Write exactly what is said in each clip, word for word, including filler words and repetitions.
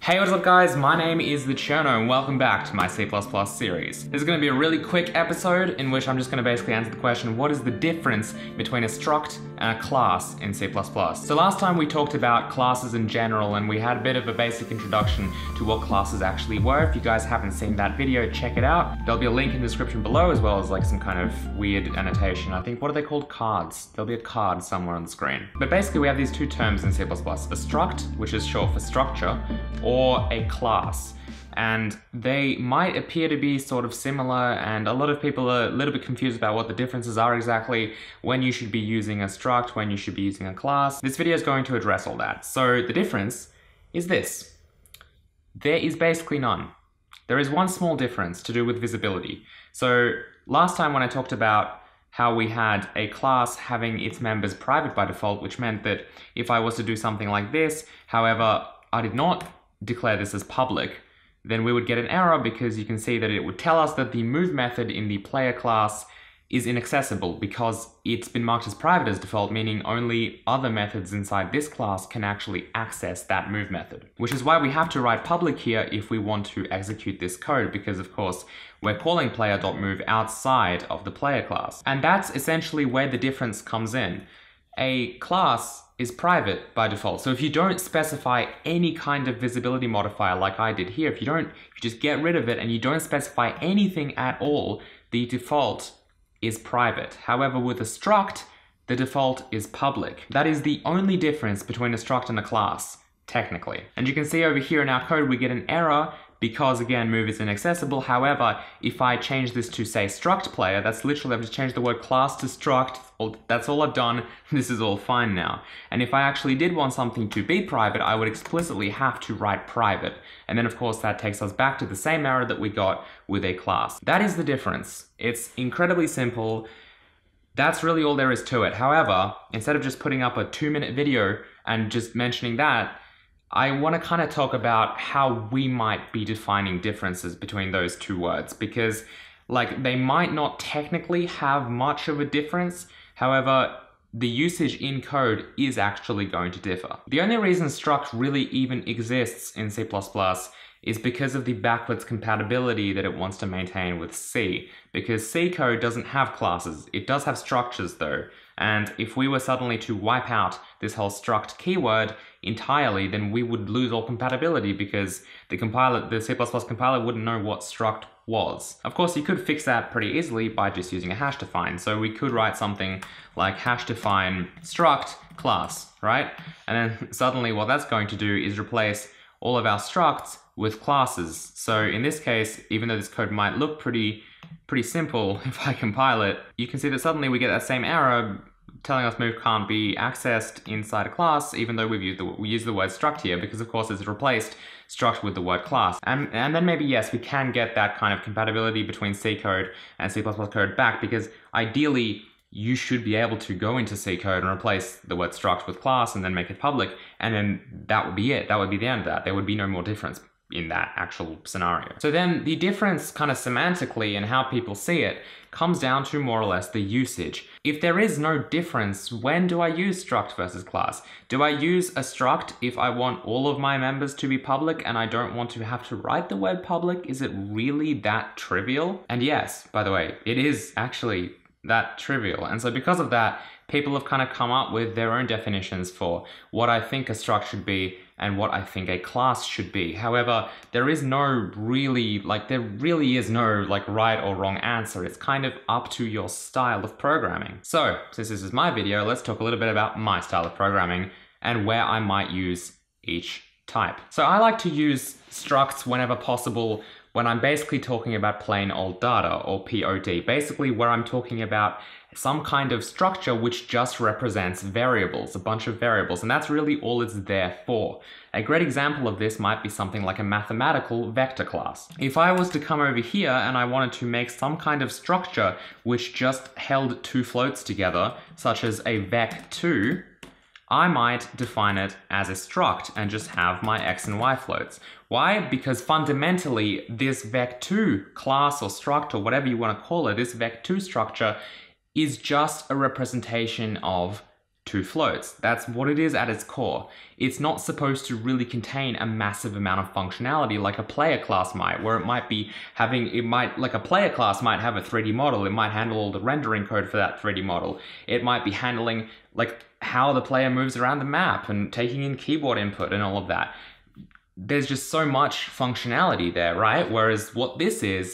Hey, what's up guys? My name is the Cherno and welcome back to my C plus plus series. This is going to be a really quick episode in which I'm just going to basically answer the question, what is the difference between a struct and a class in C plus plus? So last time we talked about classes in general and we had a bit of a basic introduction to what classes actually were. If you guys haven't seen that video, check it out. There'll be a link in the description below as well as like some kind of weird annotation. I think, what are they called? Cards. There'll be a card somewhere on the screen. But basically we have these two terms in C plus plus, a struct, which is short for structure, or a class. And they might appear to be sort of similar, and a lot of people are a little bit confused about what the differences are exactly, when you should be using a struct, when you should be using a class. This video is going to address all that. So the difference is this. There is basically none. There is one small difference to do with visibility. So last time when I talked about how we had a class having its members private by default, which meant that if I was to do something like this, however, I did not declare this as public, then we would get an error because you can see that it would tell us that the move method in the player class is inaccessible because it's been marked as private as default, meaning only other methods inside this class can actually access that move method. Which is why we have to write public here if we want to execute this code, because of course we're calling player.move outside of the player class. And that's essentially where the difference comes in. A class is private by default. So if you don't specify any kind of visibility modifier like I did here, if you don't, if you just get rid of it and you don't specify anything at all, the default is private. However, with a struct, the default is public. That is the only difference between a struct and a class, technically. And you can see over here in our code, we get an error because, again, move is inaccessible. However, if I change this to, say, struct player, that's literally, I've just changed the word class to struct. Well, that's all I've done. This is all fine now. And if I actually did want something to be private, I would explicitly have to write private. And then, of course, that takes us back to the same error that we got with a class. That is the difference. It's incredibly simple. That's really all there is to it. However, instead of just putting up a two-minute video and just mentioning that, I want to kind of talk about how we might be defining differences between those two words, because like they might not technically have much of a difference. However, the usage in code is actually going to differ. The only reason struct really even exists in C plus plus is because of the backwards compatibility that it wants to maintain with C, because C code doesn't have classes. It does have structures though. And if we were suddenly to wipe out this whole struct keyword entirely, then we would lose all compatibility because the compiler, the C plus plus compiler wouldn't know what struct was. Of course, you could fix that pretty easily by just using a hash define. So we could write something like hash define struct class, right? And then suddenly what that's going to do is replace all of our structs with classes. So in this case, even though this code might look pretty, pretty simple, if I compile it, you can see that suddenly we get that same error telling us move can't be accessed inside a class, even though we've used the, we use the word struct here, because of course it's replaced struct with the word class. And, and then maybe, yes, we can get that kind of compatibility between C code and C plus plus code back, because ideally you should be able to go into C code and replace the word struct with class and then make it public, and then that would be it. That would be the end of that. There would be no more difference in that actual scenario. So then the difference kind of semantically and how people see it comes down to more or less the usage. If there is no difference, when do I use struct versus class? Do I use a struct if I want all of my members to be public and I don't want to have to write the word public? Is it really that trivial? And yes, by the way, it is actually that trivial. And so because of that, people have kind of come up with their own definitions for what I think a struct should be and what I think a class should be. However, there is no really, like there really is no like right or wrong answer. It's kind of up to your style of programming. So since this is my video, let's talk a little bit about my style of programming and where I might use each type. So I like to use structs whenever possible when I'm basically talking about plain old data, or P O D, basically where I'm talking about some kind of structure which just represents variables, a bunch of variables, and that's really all it's there for. A great example of this might be something like a mathematical vector class. If I was to come over here and I wanted to make some kind of structure which just held two floats together, such as a vec two, I might define it as a struct and just have my x and y floats. Why? Because fundamentally this vec two class or struct, or whatever you want to call it, this vec two structure is just a representation of two floats. That's what it is at its core. It's not supposed to really contain a massive amount of functionality like a player class might, where it might be having, it might, like a player class might have a three D model, it might handle all the rendering code for that three D model. It might be handling like how the player moves around the map and taking in keyboard input and all of that. There's just so much functionality there, right? Whereas what this is,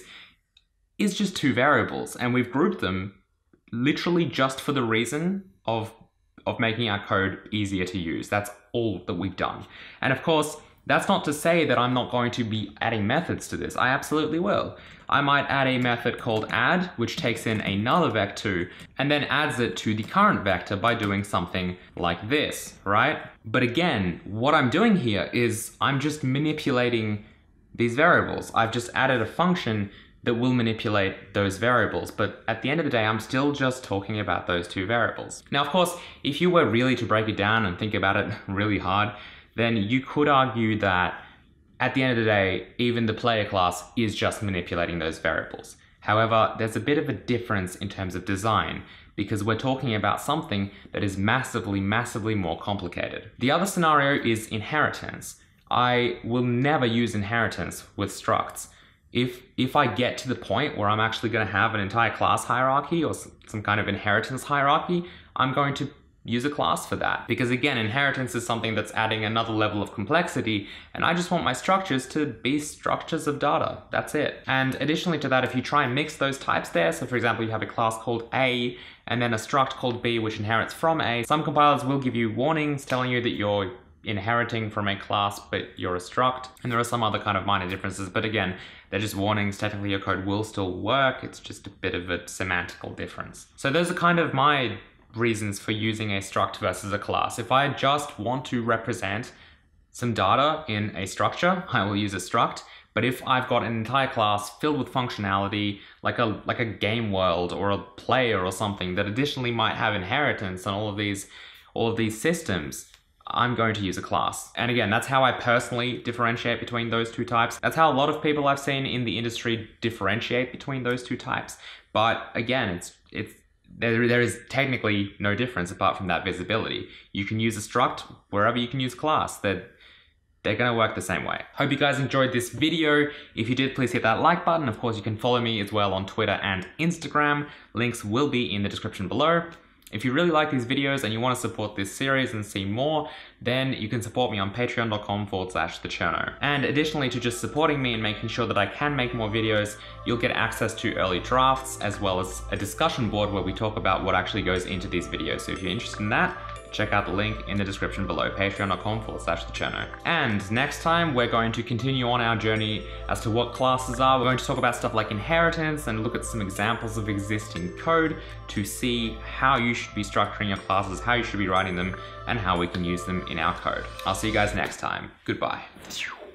is just two variables, and we've grouped them literally just for the reason of of making our code easier to use. That's all that we've done. And of course, that's not to say that I'm not going to be adding methods to this. I absolutely will. I might add a method called add, which takes in another vector and then adds it to the current vector by doing something like this, right? But again, what I'm doing here is I'm just manipulating these variables. I've just added a function that will manipulate those variables, but at the end of the day, I'm still just talking about those two variables. Now, of course, if you were really to break it down and think about it really hard, then you could argue that at the end of the day, even the player class is just manipulating those variables. However, there's a bit of a difference in terms of design, because we're talking about something that is massively, massively more complicated. The other scenario is inheritance. I will never use inheritance with structs. If, if I get to the point where I'm actually going to have an entire class hierarchy or some kind of inheritance hierarchy, I'm going to use a class for that. Because again, inheritance is something that's adding another level of complexity, and I just want my structures to be structures of data. That's it. And additionally to that, if you try and mix those types there, so for example, you have a class called A and then a struct called B which inherits from A, some compilers will give you warnings telling you that you're inheriting from a class, but you're a struct. And there are some other kind of minor differences, but again, they're just warnings. Technically your code will still work. It's just a bit of a semantical difference. So those are kind of my reasons for using a struct versus a class. If I just want to represent some data in a structure, I will use a struct. But if I've got an entire class filled with functionality, like a like a game world or a player or something that additionally might have inheritance and all of these all of these systems, I'm going to use a class. And again, that's how I personally differentiate between those two types. That's how a lot of people I've seen in the industry differentiate between those two types. But again, it's it's there, there is technically no difference apart from that visibility. You can use a struct wherever you can use class. That they're going to work the same way. Hope you guys enjoyed this video. If you did, please hit that like button. Of course, you can follow me as well on Twitter and Instagram. Links will be in the description below. If you really like these videos and you want to support this series and see more, then you can support me on patreon.com forward slash the Cherno. And additionally to just supporting me and making sure that I can make more videos, you'll get access to early drafts as well as a discussion board where we talk about what actually goes into these videos. So if you're interested in that, check out the link in the description below, patreon.com forward slash the Cherno. And next time, we're going to continue on our journey as to what classes are. We're going to talk about stuff like inheritance and look at some examples of existing code to see how you should be structuring your classes, how you should be writing them, and how we can use them in our code. I'll see you guys next time. Goodbye.